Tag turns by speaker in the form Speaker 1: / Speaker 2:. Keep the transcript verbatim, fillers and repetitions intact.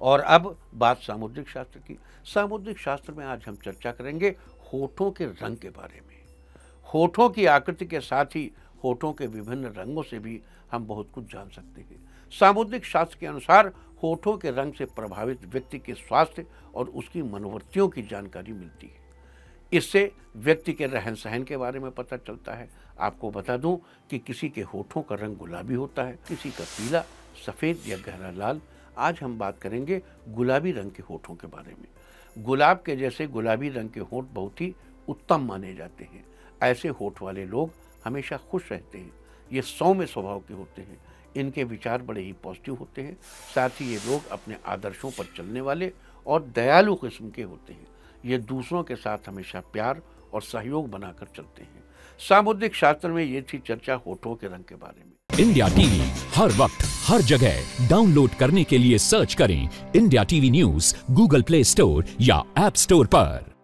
Speaker 1: और अब बात सामुद्रिक शास्त्र की। सामुद्रिक शास्त्र में आज हम चर्चा करेंगे होठों के रंग के बारे में। होठों की आकृति के साथ ही होठों के विभिन्न रंगों से भी हम बहुत कुछ जान सकते हैं। सामुद्रिक शास्त्र के अनुसार होठों के रंग से प्रभावित व्यक्ति के स्वास्थ्य और उसकी मनोवृत्तियों की जानकारी मिलती है। इससे व्यक्ति के रहन सहन के बारे में पता चलता है। आपको बता दूं कि किसी के होठों का रंग गुलाबी होता है, किसी का पीला, सफ़ेद या गहरा लाल। आज हम बात करेंगे गुलाबी रंग के होठों के बारे में। गुलाब के जैसे गुलाबी रंग के होठ बहुत ही उत्तम माने जाते हैं। ऐसे होठ वाले लोग हमेशा खुश रहते हैं। ये सौम्य स्वभाव के होते हैं। इनके विचार बड़े ही पॉजिटिव होते हैं। साथ ही ये लोग अपने आदर्शों पर चलने वाले और दयालु किस्म के होते हैं। ये दूसरों के साथ हमेशा प्यार और सहयोग बनाकर चलते हैं। सामुद्रिक शास्त्र में ये थी चर्चा होठों के रंग के बारे में।
Speaker 2: इंडिया टीवी हर वक्त हर जगह डाउनलोड करने के लिए सर्च करें India TV news Google Play Store या ऐप स्टोर पर।